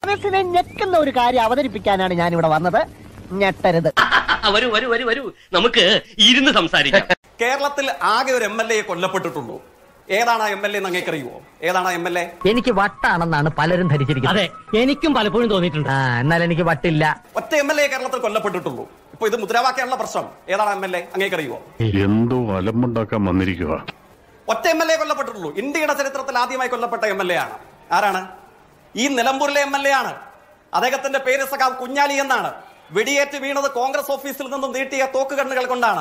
മനസ്സിനെ ഞെക്കുന്ന ഒരു കാര്യം അവതരിപ്പിക്കാനാണ് ഞാൻ ഇവിടെ വന്നത്. ഞെട്ടരുത്. വരൂ വരൂ വരൂ വരൂ, നമുക്ക് ഇരുന്ന് സംസാരിക്കാം. കേരളത്തിൽ ആകെ ഒരു MLA കൊല്ലപ്പെട്ടിട്ടുള്ളൂ. ഏതാണ് MLA എന്ന് അങ്ങേക്കറിയുമോ? ഏതാണ് MLA? എനിക്ക് വട്ടാണെന്നാണ് പലരും ധരിച്ചിരിക്കുന്നത്. അതെ, എനിക്കും പലപ്പോഴും തോന്നിയിട്ടുണ്ട്. എന്നാൽ എനിക്ക് വട്ടില്ല. ഒറ്റ MLA കേരളത്തിൽ കൊല്ലപ്പെട്ടിട്ടുള്ളൂ. ഇപ്പൊ ഇത് മുദ്രാവാക്യമുള്ള പ്രശ്നം. ഏതാണ് MLA അങ്ങേക്കറിയുമോ? എന്തോ അലമ്പുണ്ടാക്കാൻ വന്നിരിക്കുക. ഒറ്റ MLA കൊല്ലപ്പെട്ടിട്ടുള്ളൂ. ഇന്ത്യയുടെ ചരിത്രത്തിൽ ആദ്യമായി കൊല്ലപ്പെട്ട MLA ആണ്. ആരാണ്? ഈ നിലമ്പൂരിലെ MLA ആണ്. അദ്ദേഹത്തിന്റെ പേര് സഖാവ് കുഞ്ഞാലി എന്നാണ്. വെടിയേറ്റ് വീണത് കോൺഗ്രസ് ഓഫീസിൽ നിന്നും നീട്ടിയ തോക്ക് കണ്ണുകൾ കൊണ്ടാണ്.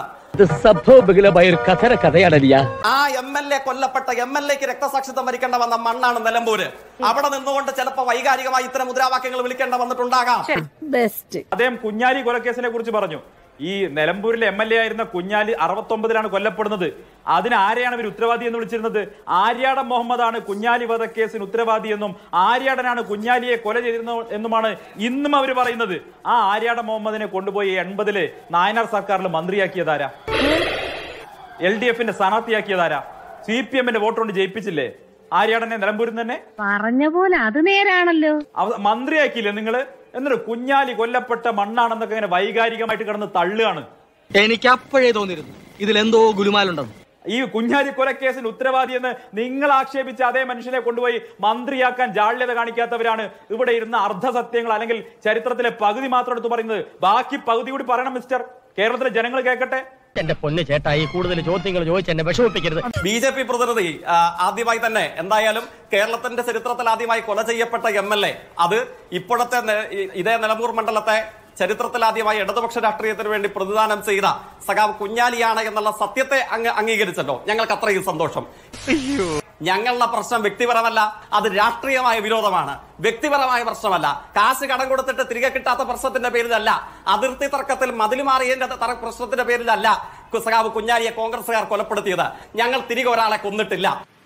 ആ MLA കൊല്ലപ്പെട്ട MLAക്ക് രക്തസാക്ഷിത്വം വരിക്കേണ്ട വന്ന മണ്ണാണ് നിലമ്പൂര്. അവിടെ നിന്നുകൊണ്ട് ചിലപ്പോ വൈകാരികമായി ഇത്തരം മുദ്രാവാക്യങ്ങൾ വിളിക്കേണ്ട വന്നിട്ടുണ്ടാകാം. അദ്ദേഹം കുഞ്ഞാലി കൊലക്കേസിനെ കുറിച്ച് പറഞ്ഞു. ഈ നിലമ്പൂരിലെ MLA ആയിരുന്ന കുഞ്ഞാലി 69-ലാണ് കൊല്ലപ്പെടുന്നത്. അതിന് ആരെയാണ് ഇവർ ഉത്തരവാദി എന്ന് വിളിച്ചിരുന്നത്? ആര്യാടൻ മുഹമ്മദാണ് കുഞ്ഞാലി വധക്കേസിന് ഉത്തരവാദി എന്നും ആര്യാടനാണ് കുഞ്ഞാലിയെ കൊല ചെയ്തിരുന്നത് എന്നുമാണ് ഇന്നും അവർ പറയുന്നത്. ആ ആര്യാടൻ മുഹമ്മദിനെ കൊണ്ടുപോയി 80-ല് നായനാർ സർക്കാരിൽ മന്ത്രിയാക്കിയതാരാ? LDF-ന്റെ സ്ഥാനാർത്ഥിയാക്കിയതാരാ? CPM-ന്റെ വോട്ട് കൊണ്ട് ജയിപ്പിച്ചില്ലേ ആര്യാടനെ നിലമ്പൂരിൽ തന്നെ? പറഞ്ഞ പോലെ അത് നേരാണല്ലോ. മന്ത്രിയാക്കിയില്ലേ നിങ്ങള്? എന്നിട്ട് കുഞ്ഞാലി കൊല്ലപ്പെട്ട മണ്ണാണെന്നൊക്കെ ഇങ്ങനെ വൈകാരികമായിട്ട് കിടന്ന് തള്ളുകയാണ്. എനിക്ക് അപ്പോഴേ തോന്നിയിരുന്നു ഇതിലെന്തോ ഗുലുമാലുണ്ടെന്ന്. ഈ കുഞ്ഞാലി കൊലക്കേസിന് ഉത്തരവാദിയെന്ന് നിങ്ങൾ ആക്ഷേപിച്ച അതേ മനുഷ്യനെ കൊണ്ടുപോയി മന്ത്രിയാക്കാൻ ജാള്യത കാണിക്കാത്തവരാണ് ഇവിടെ ഇരുന്ന അർദ്ധസത്യങ്ങൾ അല്ലെങ്കിൽ ചരിത്രത്തിലെ പകുതി മാത്രം എടുത്ത് പറയുന്നത്. ബാക്കി പകുതി കൂടി പറയണം മിസ്റ്റർ. കേരളത്തിലെ ജനങ്ങൾ കേൾക്കട്ടെ. എന്റെ പൊന്ന് ചേട്ടായി, കൂടുതൽ ചോദ്യങ്ങൾ ചോദിച്ച് എന്നെ വിഷമിപ്പിക്കരുത്. BJP പ്രതിനിധി ആദ്യമായി തന്നെ എന്തായാലും കേരളത്തിന്റെ ചരിത്രത്തിൽ ആദ്യമായി കൊല ചെയ്യപ്പെട്ട MLA അത് ഇപ്പോഴത്തെ ഇതേ നിലമ്പൂർ മണ്ഡലത്തെ ചരിത്രത്തിൽ ആദ്യമായി ഇടതുപക്ഷ രാഷ്ട്രീയത്തിന് വേണ്ടി പ്രതിദാനം ചെയ്ത സഖാവ് കുഞ്ഞാലിയാണ് എന്നുള്ള സത്യത്തെ അംഗീകരിച്ചല്ലോ. ഞങ്ങൾക്ക് അത്രയും സന്തോഷം. ഞങ്ങളുടെ പ്രശ്നം വ്യക്തിപരമല്ല, അത് രാഷ്ട്രീയമായ വിരോധമാണ്. വ്യക്തിപരമായ പ്രശ്നമല്ല. കാശ് കടം കൊടുത്തിട്ട് തിരികെ കിട്ടാത്ത പ്രശ്നത്തിന്റെ പേരിലല്ല, അതിർത്തി തർക്കത്തിൽ മതിൽ മാറിയതിന്റെ പ്രശ്നത്തിന്റെ പേരിലല്ല സഖാവ് കുഞ്ഞാലിയെ കോൺഗ്രസുകാർ കൊലപ്പെടുത്തിയത്. ഞങ്ങൾ തിരികെ ഒരാളെ കൊന്നിട്ടില്ല.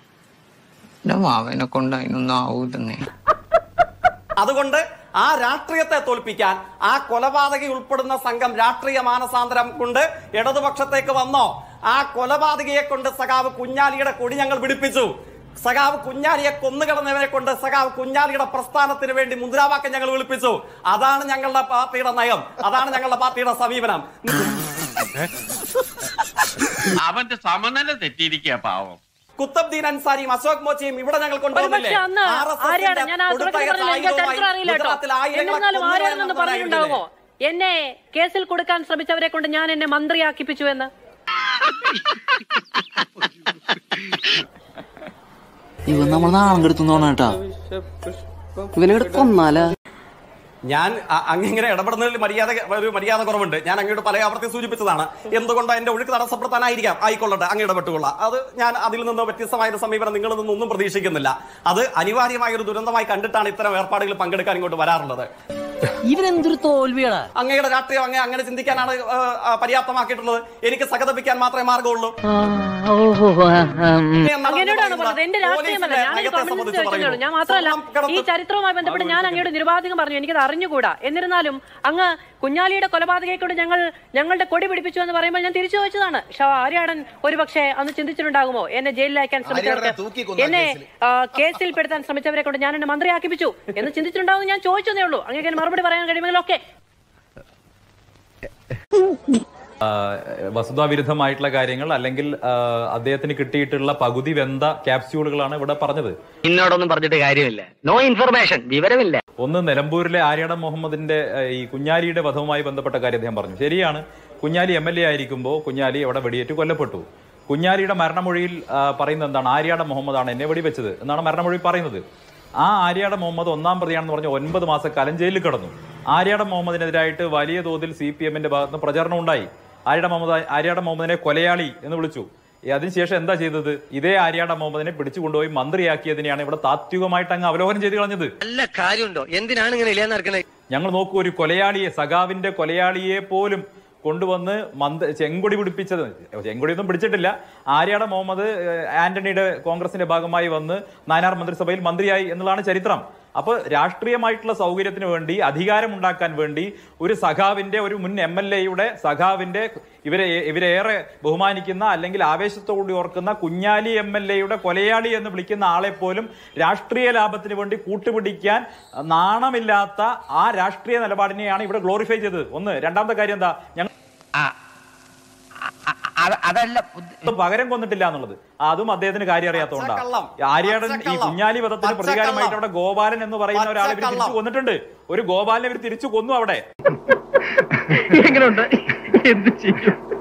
അതുകൊണ്ട് ആ രാഷ്ട്രീയത്തെ തോൽപ്പിക്കാൻ ആ കൊലപാതകി ഉൾപ്പെടുന്ന സംഘം രാഷ്ട്രീയ മാനസാന്തരം കൊണ്ട് ഇടതുപക്ഷത്തേക്ക് വന്നോ? ആ കൊലപാതകിയെ കൊണ്ട് സഖാവ് കുഞ്ഞാലിയുടെ കൊടി ഞങ്ങൾ പിടിപ്പിച്ചു. സഖാവ് കുഞ്ഞാലിയെ കൊന്നുകളഞ്ഞവരെ കൊണ്ട് സഖാവ് കുഞ്ഞാലിയുടെ പ്രസ്ഥാനത്തിന് വേണ്ടി മുദ്രാവാക്യം ഞങ്ങൾ വിളിപ്പിച്ചു. അതാണ് ഞങ്ങളുടെ പാർട്ടിയുടെ നയം, അതാണ് ഞങ്ങളുടെ പാർട്ടിയുടെ സമീപനം. അവന്റെ സമനില തെറ്റിയിരിക്കുക പാവം. കുത്തബ്ദീൻ അൻസാരിയും അശോക് മോച്ചിയും ഇവിടെ ഞങ്ങൾ കൊണ്ടുവന്നില്ലേ? എന്നെ കേസിൽ കൊടുക്കാൻ ശ്രമിച്ചവരെ കൊണ്ട് ഞാൻ എന്നെ മന്ത്രിയാക്കിപ്പിച്ചു എന്ന്. ഇവൻ നമ്മൾ നാളം കെടുത്തുന്നോണ കേട്ടാ. ഇവനെ കൊന്നാല ഞാൻ അങ്ങനെ ഇടപെടുന്നതിൽ മര്യാദ കുറവുണ്ട്. ഞാൻ അങ്ങോട്ട് പല ആവർത്തി സൂചിപ്പിച്ചതാണ്. എന്തുകൊണ്ടോ എന്റെ ഒഴുക്ക് തടസ്സപ്പെടുത്താനായിരിക്കാം. ആയിക്കൊള്ളട്ടെ, അങ്ങ് ഇടപെട്ടുകൊള്ളാം. അത് ഞാൻ അതിൽ നിന്ന് വ്യത്യസ്തമായ ഒരു സമീപനം നിങ്ങളിൽ നിന്നൊന്നും പ്രതീക്ഷിക്കുന്നില്ല. അത് അനിവാര്യമായ ഒരു ദുരന്തമായി കണ്ടിട്ടാണ് ഇത്തരം ഏർപ്പാടുകൾ പങ്കെടുക്കാൻ ഇങ്ങോട്ട് വരാറുള്ളത്. ഇവനെന്തൊരു തോൽവിയാണ്. അങ്ങയുടെ രാഷ്ട്രീയം അങ്ങനെ ചിന്തിക്കാനാണ് പര്യാപ്തമാക്കിയിട്ടുള്ളത്. എനിക്ക് സഹതപിക്കാൻ മാത്രമേ മാർഗമുള്ളൂ. ഞാൻ മാത്രമല്ല, ഈ ചരിത്രവുമായി ബന്ധപ്പെട്ട് ഞാൻ അങ്ങയുടെ നിരുപാധികം പറഞ്ഞു. എനിക്കത് അറിഞ്ഞുകൂടാ. എന്നിരുന്നാലും അങ്ങ് കുഞ്ഞാലിയുടെ കൊലപാതകയെ കൊണ്ട് ഞങ്ങളുടെ കൊടി പിടിപ്പിച്ചു എന്ന് പറയുമ്പോൾ ഞാൻ തിരിച്ചു ചോദിച്ചതാണ്. ആര്യാടൻ ഒരുപക്ഷെ അന്ന് ചിന്തിച്ചിട്ടുണ്ടാകുമോ എന്നെ ജയിലിൽ അയക്കാൻ ശ്രമിച്ചവർക്ക്, എന്നെ കേസിൽ പെടുത്താൻ ശ്രമിച്ചവരെ കൊണ്ട് ഞാൻ എന്നെ മന്ത്രിയാക്കിപ്പിച്ചു എന്ന് ചിന്തിച്ചിട്ടുണ്ടാകും. ഞാൻ ചോദിച്ചതേ ഉള്ളൂ. അങ്ങനെ മറുപടി പറയാൻ കഴിയുമെങ്കിൽ ഓക്കെ. വസ്തുതാവിരുദ്ധമായിട്ടുള്ള കാര്യങ്ങൾ അല്ലെങ്കിൽ അദ്ദേഹത്തിന് കിട്ടിയിട്ടുള്ള പകുതി വെന്ത ക്യാപ്സ്യൂളുകളാണ് ഇവിടെ പറഞ്ഞത്. ഇന്നോടൊന്നും പറഞ്ഞിട്ട് കാര്യമില്ല. നോ ഇൻഫർമേഷൻ, വിവരമില്ല. ഒന്ന് നിലമ്പൂരിലെ ആര്യാടൻ മുഹമ്മദിന്റെ ഈ കുഞ്ഞാലിയുടെ വധവുമായി ബന്ധപ്പെട്ട കാര്യം അദ്ദേഹം പറഞ്ഞു. ശരിയാണ്, കുഞ്ഞാലി MLA ആയിരിക്കുമ്പോൾ കുഞ്ഞാലി അവിടെ വെടിയേറ്റ് കൊല്ലപ്പെട്ടു. കുഞ്ഞാലിയുടെ മരണമൊഴിയിൽ പറയുന്നത് എന്താണ്? ആര്യാടൻ മുഹമ്മദാണ് എന്നെ വെടിവെച്ചത് എന്നാണ് മരണമൊഴി പറയുന്നത്. ആ ആര്യാടൻ മുഹമ്മദ് ഒന്നാം പ്രതിയാണെന്ന് പറഞ്ഞ് 9 മാസക്കാലം ജയിലിൽ കിടന്നു. ആര്യാടൻ മുഹമ്മദിനെതിരായിട്ട് വലിയ തോതിൽ CPM-ന്റെ ഭാഗത്ത് പ്രചരണം ഉണ്ടായി. ആര്യാടൻ മുഹമ്മദിനെ കൊലയാളി എന്ന് വിളിച്ചു. അതിനുശേഷം എന്താ ചെയ്തത്? ഇതേ ആര്യാടൻ മുഹമ്മദിനെ പിടിച്ചു കൊണ്ടുപോയി മന്ത്രിയാക്കിയതിനെയാണ് ഇവിടെ താത്വികമായിട്ട് അങ്ങ് അവലോകനം ചെയ്ത് കളഞ്ഞത്. നല്ല കാര്യമുണ്ടോ? എന്തിനാണ് ഇങ്ങനെ ഇല്ലാന്ന്? ഞങ്ങൾ നോക്കൂ, ഒരു കൊലയാളിയെ, സഖാവിന്റെ കൊലയാളിയെ പോലും കൊണ്ടുവന്ന് ചെങ്കൊടി പിടിപ്പിച്ചത്. ചെങ്കൊടിയൊന്നും പിടിച്ചിട്ടില്ല. ആര്യാടൻ മുഹമ്മദ് ആന്റണിയുടെ കോൺഗ്രസിന്റെ ഭാഗമായി വന്ന് നായനാർ മന്ത്രിസഭയിൽ മന്ത്രിയായി എന്നുള്ളതാണ് ചരിത്രം. അപ്പൊ രാഷ്ട്രീയമായിട്ടുള്ള സൗകര്യത്തിന് വേണ്ടി അധികാരം ഉണ്ടാക്കാൻ വേണ്ടി ഒരു സഖാവിന്റെ ഒരു മുൻ MLA-യുടെ സഖാവിന്റെ ഇവരേറെ ബഹുമാനിക്കുന്ന അല്ലെങ്കിൽ ആവേശത്തോടെ ഓർക്കുന്ന കുഞ്ഞാലി MLA-യുടെ കൊലയാളി എന്ന് വിളിക്കുന്ന ആളെ പോലും രാഷ്ട്രീയ ലാഭത്തിന് വേണ്ടി കൂട്ടുപിടിക്കാൻ നാണമില്ലാത്ത ആ രാഷ്ട്രീയ നിലപാടിനെയാണ് ഇവിടെ ഗ്ലോറിഫൈ ചെയ്തത്. ഒന്ന്. രണ്ടാമത്തെ കാര്യം എന്താ, ഞങ്ങൾ അതല്ല പകരം കൊന്നിട്ടില്ല എന്നുള്ളത്. അതും അദ്ദേഹത്തിന് കാര്യം അറിയാത്തതുകൊണ്ടാണ്. ആര്യാടൻ ഈ കുഞ്ഞാലി വധത്തിന് പ്രതികാരമായിട്ട് അവിടെ ഗോപാലൻ എന്ന് പറയുന്ന ഒരാളെ ഇവർ തിരിച്ചു കൊന്നിട്ടുണ്ട്. ഒരു ഗോപാലനെ ഇവർ തിരിച്ചു കൊന്നു അവിടെ. എങ്ങനെയുണ്ട്? എന്ത് ചെയ്യും?